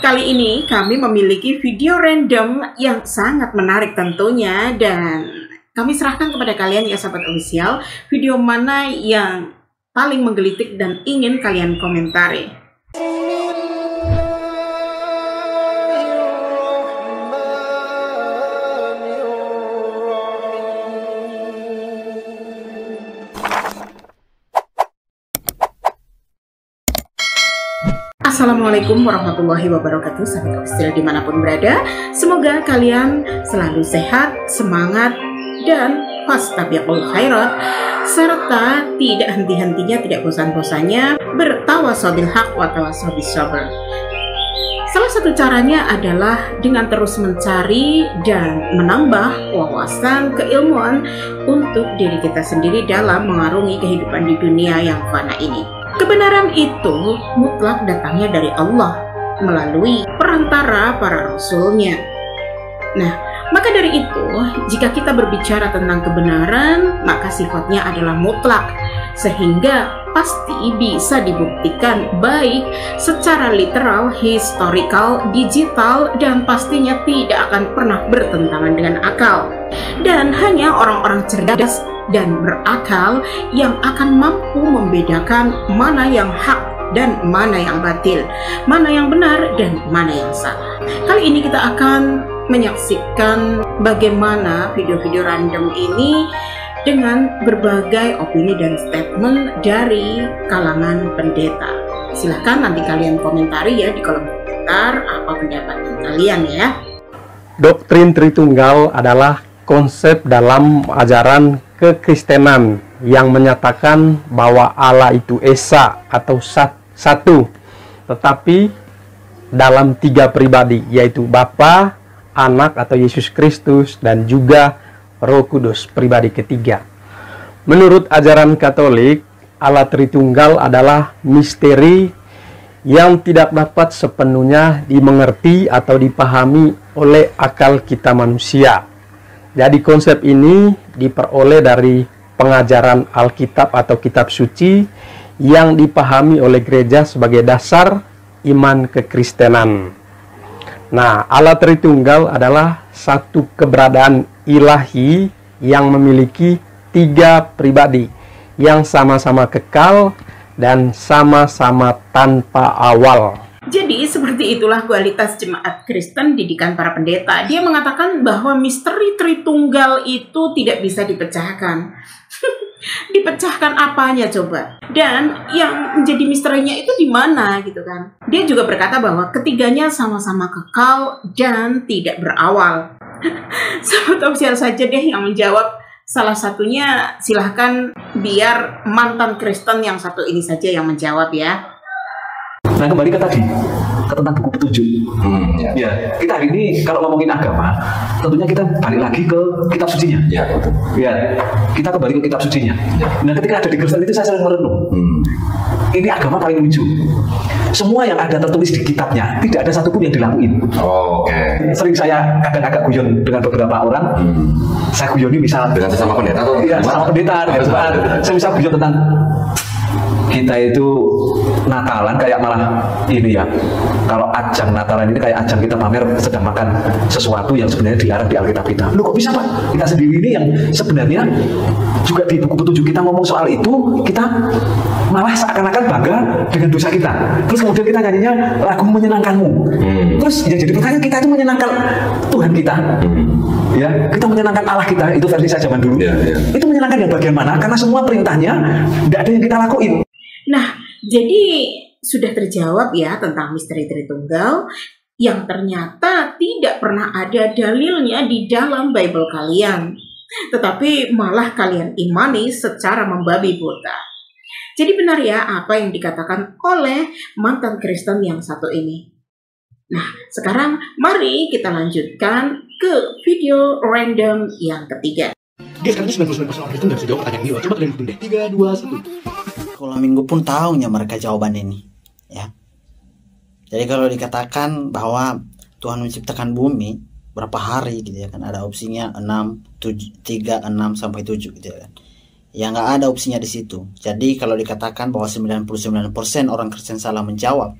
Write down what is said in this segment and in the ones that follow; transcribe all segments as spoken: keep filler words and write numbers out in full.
Kali ini kami memiliki video random yang sangat menarik tentunya, dan kami serahkan kepada kalian ya sahabat official, video mana yang paling menggelitik dan ingin kalian komentari. Assalamualaikum warahmatullahi wabarakatuh, sahabat official dimanapun berada. Semoga kalian selalu sehat, semangat, dan fastabiqul khairat, serta tidak henti-hentinya, tidak bosan-bosannya bertawasobil haq wa tawasobis sabr. Salah satu caranya adalah dengan terus mencari dan menambah wawasan keilmuan untuk diri kita sendiri dalam mengarungi kehidupan di dunia yang fana ini. Kebenaran itu mutlak datangnya dari Allah melalui perantara para rasulnya. Nah, maka dari itu, jika kita berbicara tentang kebenaran, maka sifatnya adalah mutlak, sehingga pasti bisa dibuktikan baik secara literal, historical, digital, dan pastinya tidak akan pernah bertentangan dengan akal. Dan hanya orang-orang cerdas dan berakal yang akan mampu membedakan mana yang hak dan mana yang batil, mana yang benar dan mana yang salah. Kali ini kita akan menyaksikan bagaimana video-video random ini dengan berbagai opini dan statement dari kalangan pendeta. Silahkan nanti kalian komentari ya di kolom komentar apa pendapat kalian ya. Doktrin Tritunggal adalah konsep dalam ajaran kekristenan yang menyatakan bahwa Allah itu esa atau satu, tetapi dalam tiga pribadi, yaitu Bapa, Anak atau Yesus Kristus, dan juga Roh Kudus, pribadi ketiga. Menurut ajaran Katolik, Allah Tritunggal adalah misteri yang tidak dapat sepenuhnya dimengerti atau dipahami oleh akal kita manusia. Jadi konsep ini diperoleh dari pengajaran Alkitab atau kitab suci yang dipahami oleh gereja sebagai dasar iman kekristenan. Nah, Allah Tritunggal adalah satu keberadaan ilahi yang memiliki tiga pribadi yang sama-sama kekal dan sama-sama tanpa awal. Jadi seperti itulah kualitas jemaat Kristen didikan para pendeta. Dia mengatakan bahwa misteri Tritunggal itu tidak bisa dipecahkan. Dipecahkan apanya coba? Dan yang menjadi misterinya itu di mana gitu kan? Dia juga berkata bahwa ketiganya sama-sama kekal dan tidak berawal. Sahabat official saja deh yang menjawab. Salah satunya silahkan biar mantan Kristen yang satu ini saja yang menjawab ya. Nah, kembali ke tadi, ke tentang buku petunjuk. Hmm, ya. ya, kita hari ini kalau ngomongin agama, tentunya kita balik lagi ke kitab sucinya. Ya, betul. Ya, kita kembali ke kitab sucinya. Ya. Nah, ketika ada di Kristen itu saya sering merenung. Hmm. Ini agama paling lucu. Semua yang ada tertulis di kitabnya, tidak ada satupun yang dilakuin. Oh, oke. Okay. Sering saya kadang agak guyon dengan beberapa orang. Hmm. Saya guyoni misal dengan sesama pendeta atau iya, sesama pendeta. Oh, pendeta. Saya bisa guyon tentang kita itu Natalan kayak malah ini ya, kalau ajang Natalan ini kayak ajang kita pamer sedang makan sesuatu yang sebenarnya dilarang di Alkitab kita. Lu kok bisa Pak? Kita sendiri ini yang sebenarnya juga di buku petunjuk kita ngomong soal itu, kita malah seakan-akan bangga dengan dosa kita. Terus kemudian kita nyanyinya lagu menyenangkanmu. Hmm. Terus yang jadi pertanyaan, kita itu menyenangkan Tuhan kita. Hmm. Ya, kita menyenangkan Allah kita, itu versi saya zaman dulu. Ya, ya. Itu menyenangkan yang bagian mana? Karena semua perintahnya tidak ada yang kita lakuin. Nah, jadi sudah terjawab ya tentang misteri Tritunggal yang ternyata tidak pernah ada dalilnya di dalam Bible kalian, tetapi malah kalian imani secara membabi buta. Jadi benar ya apa yang dikatakan oleh mantan Kristen yang satu ini. Nah, sekarang mari kita lanjutkan ke video random yang ketiga. Dia sekarang sembilan puluh sembilan persen orang itu nggak bisa jawab pertanyaan ini. Coba kalian hitung deh. tiga, dua, satu. Kalau minggu pun tahunya mereka jawaban ini, ya. Jadi kalau dikatakan bahwa Tuhan menciptakan bumi berapa hari gitu ya kan, ada opsinya enam, tujuh, tiga, enam sampai tujuh gitu ya kan. Ya nggak ada opsinya di situ. Jadi kalau dikatakan bahwa sembilan puluh sembilan persen orang Kristen salah menjawab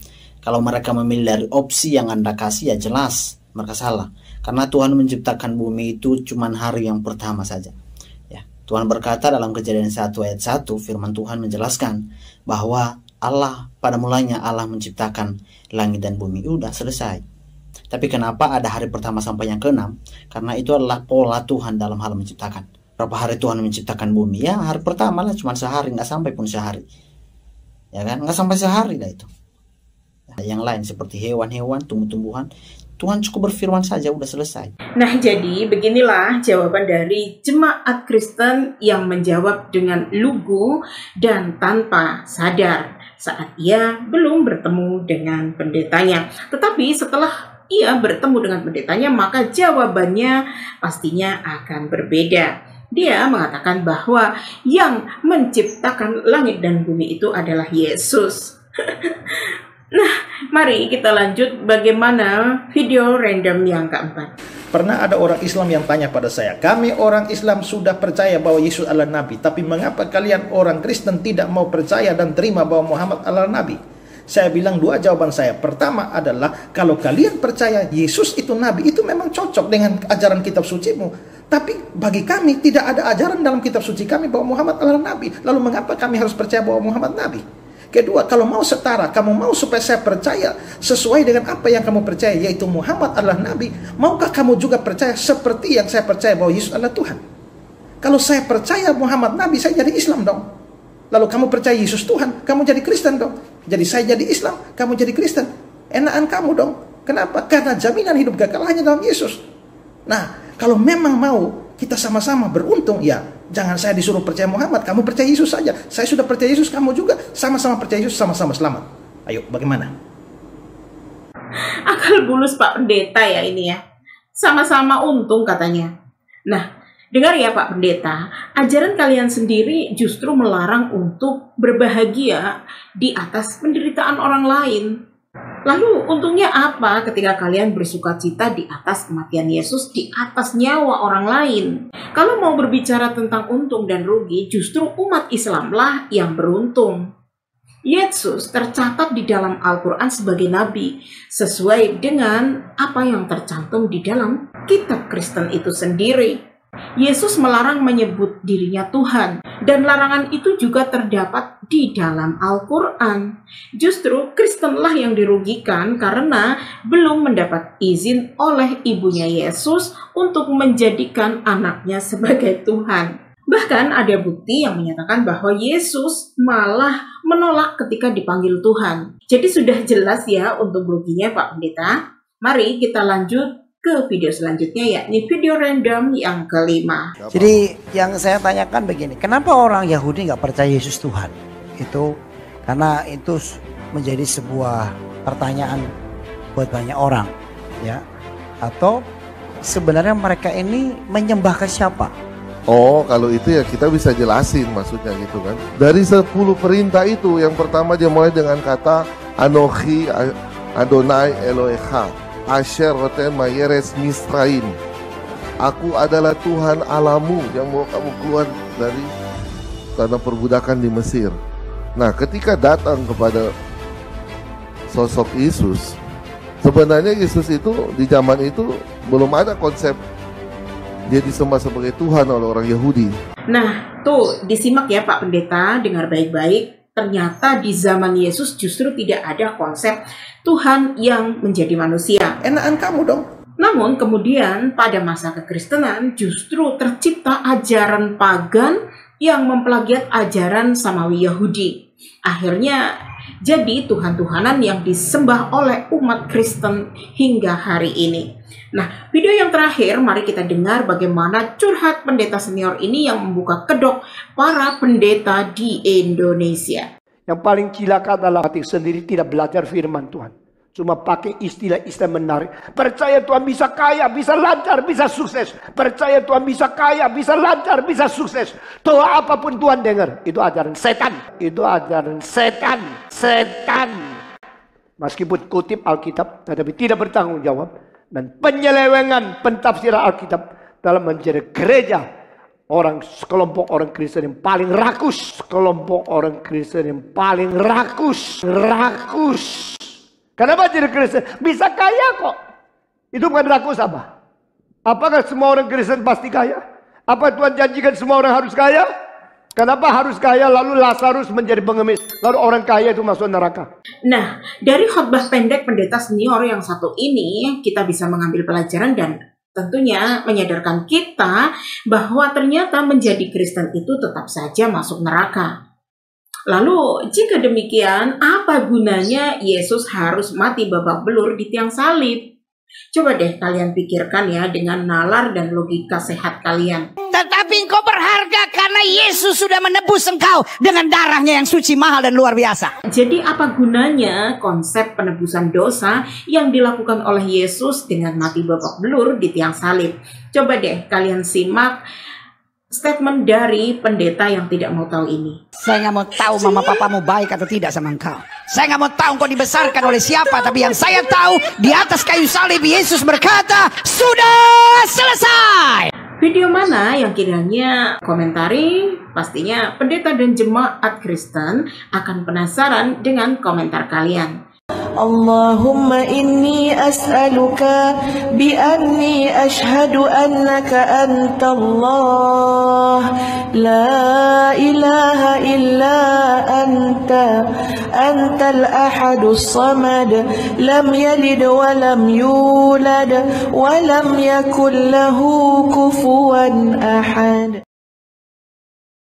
Kalau mereka memilih dari opsi yang Anda kasih, ya jelas mereka salah. Karena Tuhan menciptakan bumi itu cuma hari yang pertama saja. Ya, Tuhan berkata dalam Kejadian satu ayat satu, firman Tuhan menjelaskan bahwa Allah, pada mulanya Allah menciptakan langit dan bumi. Udah selesai. Tapi kenapa ada hari pertama sampai yang keenam? Karena itu adalah pola Tuhan dalam hal menciptakan. Berapa hari Tuhan menciptakan bumi? Ya hari pertama lah, cuma sehari, nggak sampai pun sehari. Ya kan, nggak sampai sehari lah itu. Yang lain seperti hewan-hewan, tumbuh-tumbuhan, Tuhan cukup berfirman saja, udah selesai. Nah, jadi beginilah jawaban dari jemaat Kristen yang menjawab dengan lugu dan tanpa sadar saat ia belum bertemu dengan pendetanya. Tetapi setelah ia bertemu dengan pendetanya, maka jawabannya pastinya akan berbeda. Dia mengatakan bahwa yang menciptakan langit dan bumi itu adalah Yesus. Nah, mari kita lanjut bagaimana video random yang keempat. Pernah ada orang Islam yang tanya pada saya, kami orang Islam sudah percaya bahwa Yesus adalah Nabi, tapi mengapa kalian orang Kristen tidak mau percaya dan terima bahwa Muhammad adalah Nabi? Saya bilang dua jawaban saya. Pertama adalah, kalau kalian percaya Yesus itu Nabi, itu memang cocok dengan ajaran kitab sucimu. Tapi bagi kami tidak ada ajaran dalam kitab suci kami bahwa Muhammad adalah Nabi. Lalu mengapa kami harus percaya bahwa Muhammad Nabi? Kedua, kalau mau setara, kamu mau supaya saya percaya sesuai dengan apa yang kamu percaya, yaitu Muhammad adalah Nabi, maukah kamu juga percaya seperti yang saya percaya bahwa Yesus adalah Tuhan? Kalau saya percaya Muhammad Nabi, saya jadi Islam dong. Lalu kamu percaya Yesus Tuhan, kamu jadi Kristen dong. Jadi saya jadi Islam, kamu jadi Kristen. Enakan kamu dong. Kenapa? Karena jaminan hidup kekal hanya dalam Yesus. Nah, kalau memang mau kita sama-sama beruntung, ya jangan saya disuruh percaya Muhammad, kamu percaya Yesus saja. Saya sudah percaya Yesus, kamu juga sama-sama percaya Yesus, sama-sama selamat. Ayo, bagaimana? Akal bulus Pak Pendeta ya ini ya. Sama-sama untung katanya. Nah, dengar ya Pak Pendeta, ajaran kalian sendiri justru melarang untuk berbahagia di atas penderitaan orang lain. Lalu untungnya apa ketika kalian bersuka cita di atas kematian Yesus, di atas nyawa orang lain? Kalau mau berbicara tentang untung dan rugi, justru umat Islamlah yang beruntung. Yesus tercatat di dalam Al-Quran sebagai Nabi, sesuai dengan apa yang tercantum di dalam kitab Kristen itu sendiri. Yesus melarang menyebut dirinya Tuhan, dan larangan itu juga terdapat di dalam Al-Quran. Justru Kristenlah yang dirugikan karena belum mendapat izin oleh ibunya Yesus untuk menjadikan anaknya sebagai Tuhan. Bahkan ada bukti yang menyatakan bahwa Yesus malah menolak ketika dipanggil Tuhan. Jadi sudah jelas ya untuk ruginya Pak Pendeta. Mari kita lanjut ke video selanjutnya, yakni video random yang kelima. Jadi yang saya tanyakan begini, kenapa orang Yahudi nggak percaya Yesus Tuhan? Itu karena itu menjadi sebuah pertanyaan buat banyak orang, ya. Atau sebenarnya mereka ini menyembah ke siapa? Oh, kalau itu ya kita bisa jelasin maksudnya gitu kan. Dari sepuluh perintah itu, yang pertama dia mulai dengan kata Anochi Adonai Elohecha Asher roten mayeres Misraim. Aku adalah Tuhan Allahmu yang mau kamu keluar dari tanah perbudakan di Mesir. Nah, ketika datang kepada sosok Yesus, sebenarnya Yesus itu di zaman itu belum ada konsep dia disembah sebagai Tuhan oleh orang Yahudi. Nah, tuh disimak ya Pak Pendeta, dengar baik-baik. Ternyata di zaman Yesus justru tidak ada konsep Tuhan yang menjadi manusia. Enakan kamu dong. Namun kemudian pada masa kekristenan justru tercipta ajaran pagan yang memplagiat ajaran Samawi Yahudi. Akhirnya jadi Tuhan-Tuhanan yang disembah oleh umat Kristen hingga hari ini. Nah, video yang terakhir mari kita dengar bagaimana curhat pendeta senior ini yang membuka kedok para pendeta di Indonesia. Yang paling cilaka adalah hati sendiri tidak belajar firman Tuhan. Cuma pakai istilah-istilah menarik. Percaya Tuhan bisa kaya, bisa lancar, bisa sukses. Percaya Tuhan bisa kaya, bisa lancar, bisa sukses. Doa apapun Tuhan dengar. Itu ajaran setan. Itu ajaran setan. Setan. Meskipun kutip Alkitab, tetapi tidak bertanggung jawab. Dan penyelewengan pentafsiran Alkitab dalam menjadi gereja. Orang kelompok orang Kristen yang paling rakus. Kelompok orang Kristen yang paling rakus. Rakus. Kenapa jadi Kristen? Bisa kaya kok. Itu bukan rakus apa? Apakah semua orang Kristen pasti kaya? Apa Tuhan janjikan semua orang harus kaya? Kenapa harus kaya lalu Lazarus menjadi pengemis? Lalu orang kaya itu masuk neraka. Nah, dari khotbah pendek pendeta senior yang satu ini, kita bisa mengambil pelajaran dan tentunya menyadarkan kita bahwa ternyata menjadi Kristen itu tetap saja masuk neraka. Lalu, jika demikian, apa gunanya Yesus harus mati babak belur di tiang salib? Coba deh kalian pikirkan ya dengan nalar dan logika sehat kalian. Tetapi engkau berharga karena Yesus sudah menebus engkau dengan darahnya yang suci, mahal dan luar biasa. Jadi apa gunanya konsep penebusan dosa yang dilakukan oleh Yesus dengan mati babak belur di tiang salib? Coba deh kalian simak statement dari pendeta yang tidak mau tahu ini. Saya nggak mau tahu mama papamu baik atau tidak sama engkau. Saya nggak mau tahu engkau dibesarkan oleh siapa. Tapi yang saya tahu, di atas kayu salib Yesus berkata, sudah selesai. Video mana yang kiranya komentari? Pastinya pendeta dan jemaat Kristen akan penasaran dengan komentar kalian. Allahumma inni as'aluka bi anni ashhadu annaka anta Allah la ilaha illa anta antal ahadus samad lam yalid wa lam yulad wa lam yakul lahu kufuwan ahad.